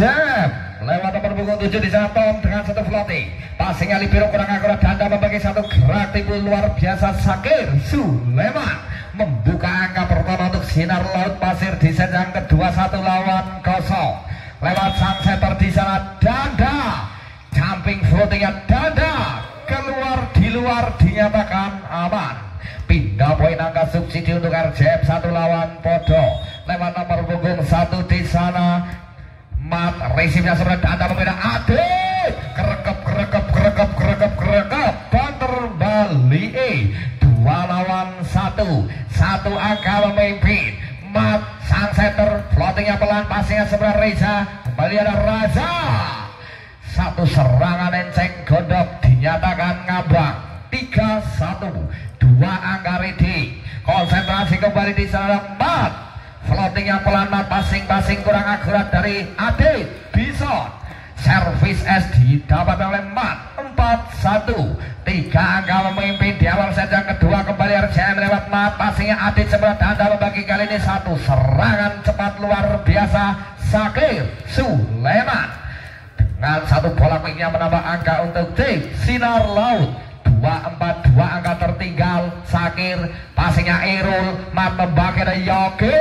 Jam lewat nomor punggung 7 di sana Tom dengan satu floating. Passingnya libero kurang akurat, Danda membagi satu gerak tipu luar biasa. Sakir Sulaiman membuka angka pertama untuk Sinar Laut Pasir di set yang kedua 1 lawan 0. Lewat sang setter di sana Danda, jumping floatingnya Danda keluar di luar dinyatakan aman. Pindah poin angka subsidi untuk RJM 1 lawan podo. Lewat nomor punggung 1 di sana Mat, resipnya sebenarnya Danda membeda Adit, kerekep banter Bali 2 lawan 1 angka memimpin. Mat, sang setter floatingnya pelan, passingnya sebenarnya Reza, kembali ada Raza, satu serangan enceng godok dinyatakan ngambang. 3-1 2 angka ready, konsentrasi kembali di sana. Mat, floatingnya pelan, passing kurang akurat dari Adit Bison. Service S didapat oleh Mat. 4-1 3 angka memimpin di awal set yang kedua. Kembali RCM lewat Mat, passingnya Adit sebelah Danda membagi kali ini satu serangan cepat luar biasa. Sakir Sulaiman dengan satu bola quicknya menambah angka untuk tim Sinar Laut. 2-4 2 angka tertinggal. Sakir, passingnya Irul, Mat membagi dari Yogi.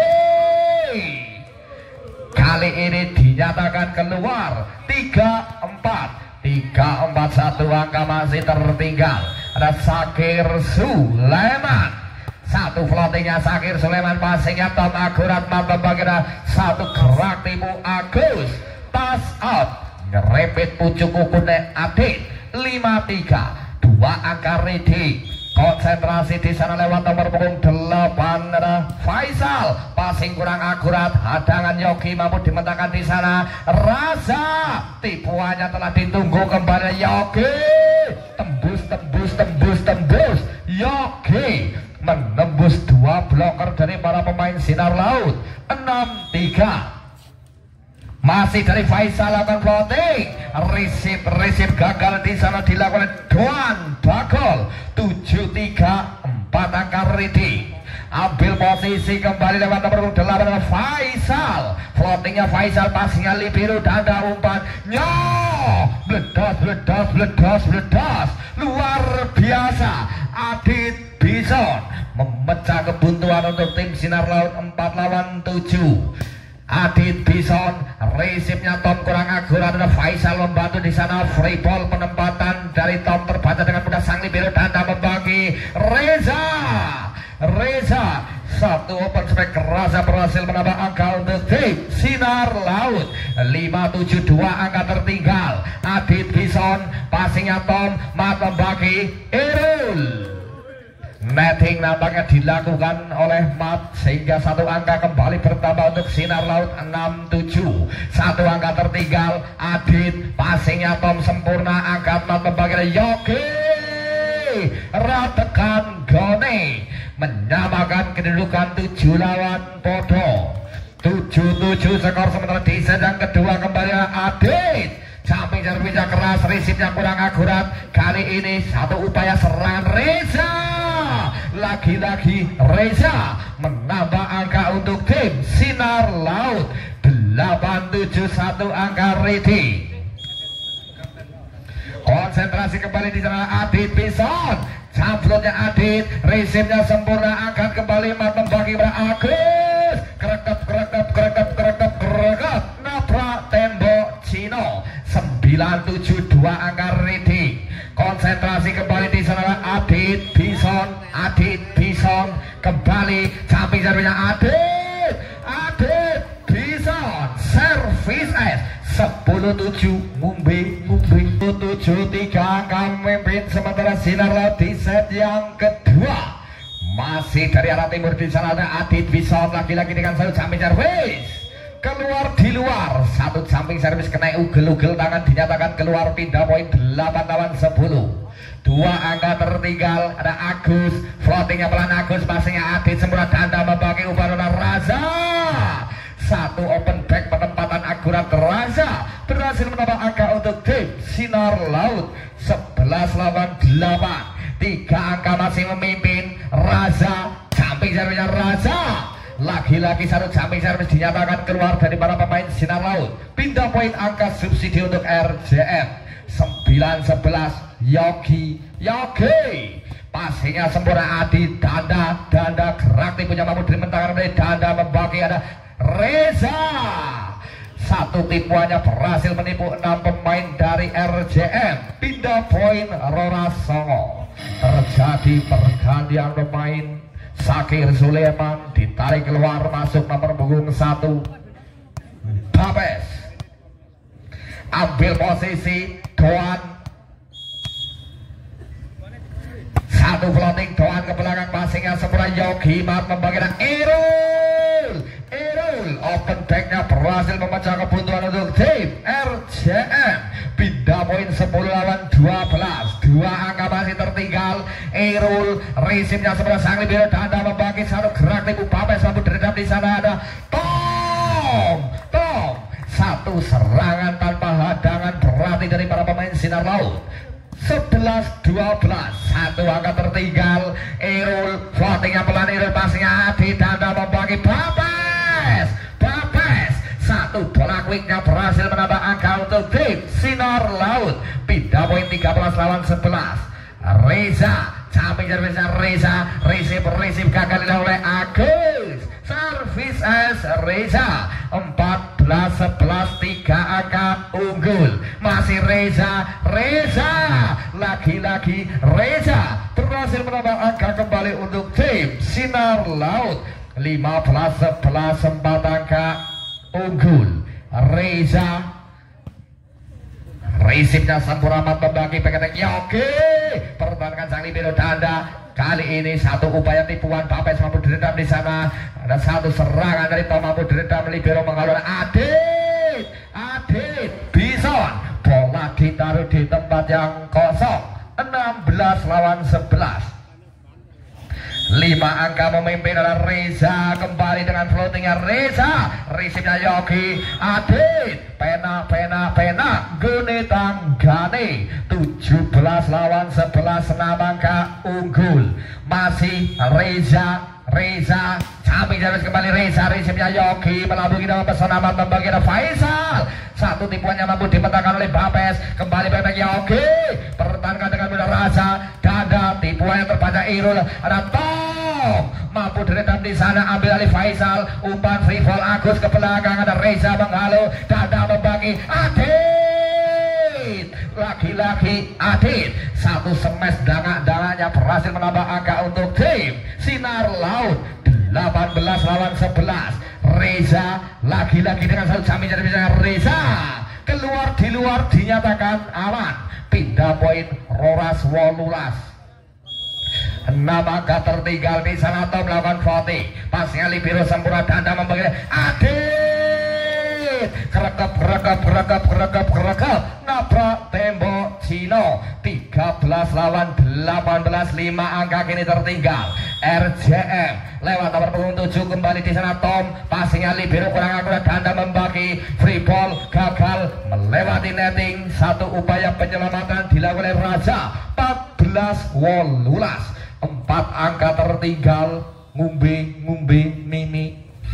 Kali ini dinyatakan keluar. 3-4 1 angka masih tertinggal. Ada Sakir Sulaiman, satu floatingnya Sakir Sulaiman, passingnya Tom akurat, Mat membagi dari satu gerak tipu Agus, tas out, ngerepet pucuk ukune Adit. 5-3 2 angka ready, konsentrasi di sana lewat nomor punggung 8 ada Faisal, passing kurang akurat, hadangan Yogi mampu dimentangkan di sana. Raza, tipuannya telah ditunggu kembali Yogi, tembus Yogi menembus 2 bloker dari para pemain Sinar Laut. 6-3 masih dari Faisal lakukan floating, receive gagal di sana dilakukan Doan Bagol. 7-3 4 angka ready, ambil posisi kembali lewat nomor 8 Faisal, floatingnya Faisal, passingnya libero Danda umpan meledas luar biasa. Adit Bison memecah kebuntuan untuk tim Sinar Laut. 4 lawan 7. Adit Bison, resipnya Tom kurang akurat, ada Faisal membantu di sana. Free ball penempatan dari Tom terbaca dengan mudah, sang libero Danda membagi Reza, satu open spek. Raza berhasil menambah angka untuk tim Sinar Laut. 5-7 2 angka tertinggal. Adit Bison, passingnya Tom, Mat membagi Irul. Netting nampaknya dilakukan oleh Mat sehingga satu angka kembali bertambah untuk Sinar Laut. 6-7 1 angka tertinggal. Adit, passingnya Tom sempurna, angkat Mat membagi Yogi, ratekan Gone menyamakan kedudukan 7 lawan podo. 7-7 skor sementara di set yang kedua. Kembali Adit, samping servisnya keras, resipnya kurang akurat. Kali ini satu upaya serangan Reza, lagi-lagi Reza menambah angka untuk tim Sinar Laut. 8-7 1 angka ready, konsentrasi kembali di sana. Adit Bison, Samplotnya Adit, resipnya sempurna, angkat kembali, Mat membagi pada Agus, kerekep, nabrak tembok Cino. 9-7 2 angka ready, konsentrasi kembali di sana. Adit Bison kembali, samping servisnya Adit Bison, servis S. 10-7 Mumbai 7-3 angka memimpin sementara Sinar Laut di set yang kedua. Masih dari arah timur di sana ada Adit Bison, lagi-lagi dengan satu jumping servis keluar di luar. Satu jumping servis kena ugel-ugel tangan, dinyatakan keluar. Pindah poin 8 lawan 10. 2 angka tertinggal. Ada Agus, floatingnya pelan Agus, passingnya Adit sempurna. Danda membagi Ubarona Raza, satu open back penempatan akurat. Raza berhasil menambah angka untuk tim Sinar Laut. 11 lawan 8. 3 angka masih memimpin Raza, jumping servisnya Raza, Lagi-lagi satu jamming servis dinyatakan keluar dari para pemain Sinar Laut. Pindah poin angka subsidi untuk RJM. 9-11 Yogi. Passingnya sempurna Adi. Danda gerak punya mampu dari mentangan dari Danda membagi ada Reza. Satu tipuannya berhasil menipu 6 pemain dari RJM. Pindah poin Rora Songo. Terjadi pergantian pemain. Sakir Suleman ditarik keluar, masuk nomor punggung 1 Babes. Ambil posisi Doan. Satu floating Doan ke belakang, passingnya sempurna Yogi Mat membagikan Irul. Open backnya berhasil memecah kebutuhan untuk tim RJM. Pindah poin 10-12. 2 angka masih tertinggal. Irul resimnya sebelah sang libero. Danda membagi satu gerak tipu Babes mampu diredam di sana ada Tom. Satu serangan tanpa hadangan berarti dari para pemain Sinar Laut. 11-12. Satu angka tertinggal. Irul floatingnya pelan, Irul passingnya Adi. Danda membagi Babes. Satu bola quicknya berhasil menambah angka untuk tim Sinar Laut. Pindah poin 13-11. Reza, camping servisnya Reza. Receive gagal oleh Agus. Servis Reza. 14-11. 3 angka unggul. Masih Reza. Lagi-lagi Reza berhasil menambah angka kembali untuk tim Sinar Laut. 15-11. 4 angka unggul. Reza resipnya sempurna membagi peketek Yogi. Pertahankan sang libero Danda. Kali ini satu upaya tipuan Babes mampu diredam di sana. Ada satu serangan dari Tom mampu diredam, libero mengalur Adit Bison. Bola ditaruh di tempat yang kosong. 16-11. 5 angka memimpin adalah Reza. Kembali dengan floatingnya Reza. Resipnya Yogi. Adit. Pena Gune Tanggane. 17-11. 6 angka unggul. Masih Reza. Camping harus kembali Reza. Resipnya Yogi melambungi dalam pesona amat membagi Faisal. Satu tipuannya mampu dipetakan oleh Babes. Kembali pepetek Yogi. Pertahankan dengan mudah Raza. Danda tipuan yang terbaca Irul. Ada Tom mampu diredam di sana, ambil alih Faisal. Umpan free fall Agus ke belakang, ada Reza menghalau. Danda membagi Adit. Lagi-lagi Adit. Satu smash dangak-dangaknya berhasil menambah angka untuk tim Sinar Laut. 18-11. Reza lagi-lagi dengan satu jamin dari Reza. Keluar di luar dinyatakan aman. Pindah poin Roras Wolulas. 6 angka tertinggal di sana. Tom melakukan voting. Pasnya libero sempurna. Danda membagi Adit. Kerekap. Nabrak tembok Cino. 13-18. 5 angka kini tertinggal. RJM lewat nomor punggung 7 kembali di sana. Tom passingnya libero kurang akurat. Danda membagi free ball gagal melewati netting. Satu upaya penyelamatan dilakukan oleh Raja. 14-18. 4 angka tertinggal. Ngumbe Mimi.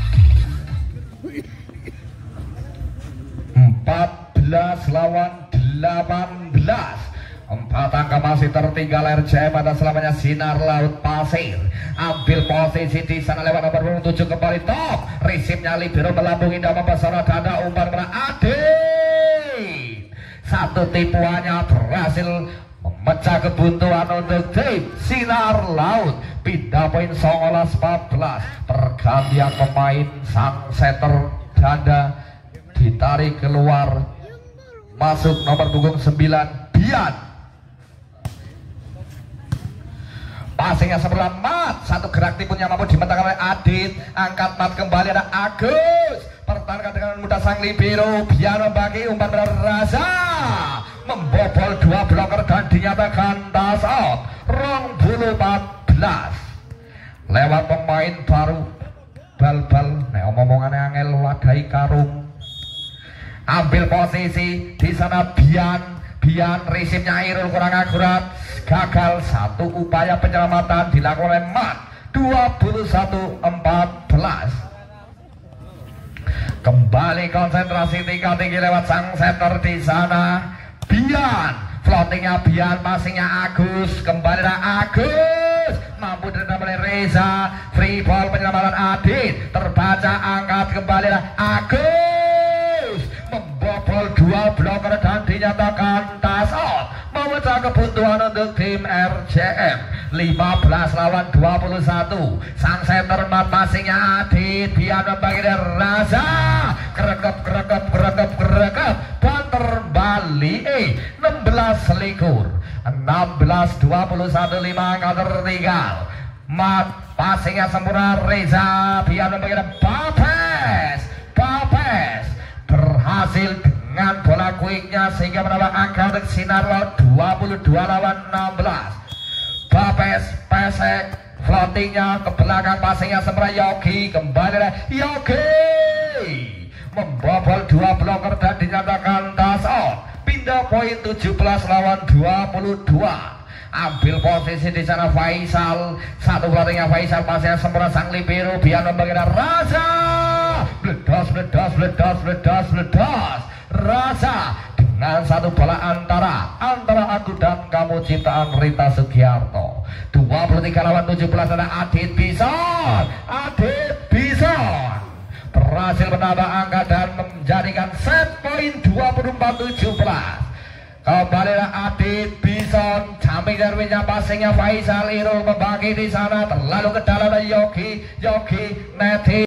14-18. 4 angka masih tertinggal RJM pada selamanya Sinar Laut Pasir. Ambil posisi di sana lewat nomor punggung 7 kembali Tom. Resipnya libero melambungi dalam pesona. Danda umpan pada Adit. Satu tipuannya berhasil memecah kebuntuan untuk tim Sinar Laut. Pindah poin 19-14. Pergantian pemain sang setter Danda ditarik keluar. Masuk nomor punggung 9 Bian. Passingnya sebelah Mat. Satu gerak tipunya mampu dimentangkan oleh Adit. Angkat Mat kembali ada Agus. Pertahankan dengan mudah sang libero. Biar membagi umpan Raza. Membobol 2 bloker dan dinyatakan toss out. 14. Lewat pemain baru. Bal-bal. Nek omongannya angel wadai karung. Ambil posisi di sana Bian resipnya Irul kurang akurat, gagal. Satu upaya penyelamatan dilakukan oleh Mat. 21-14. Kembali konsentrasi tinggi lewat sang setter di sana. Bian, floatingnya Bian, passingnya Agus. Kembali Agus, mampu diterima oleh Reza. Free ball penyelamatan Adit, terbaca angkat kembali Agus. Membobol dua bloker dan dinyatakan touch out. Memecah kebutuhan untuk tim RCM. 15 lawan 21. Sang center mat passingnya Adit. Biar membagi dari Raza. Kerekep banter Bali 16 selikur 16-21 5 angka tertinggal. Mat passingnya sempurna Reza. Biar membagi dari Bapes berhasil dengan bola quicknya sehingga menambah angka untuk Sinar lawan 22 lawan 16. Bapes pesek floatingnya ke belakang, passingnya sempurna Yogi. Kembali Yogi membobol dua bloker dan dinyatakan touch out. Pindah poin 17 lawan 22. Ambil posisi di sana Faisal. Satu floatingnya Faisal, passingnya sempurna sang libero. Biar membagi Raza. Bledos Raza dengan satu bola antara aku dan kamu ciptaan Rita Sugiarto. 23 lawan 17 ada Adit Bison berhasil menambah angka dan menjadikan set poin 24-17. Kembalilah Adit Bison, samping darwinnya passingnya Faisal Irul membagi di sana, terlalu ke dalam Yogi Neti.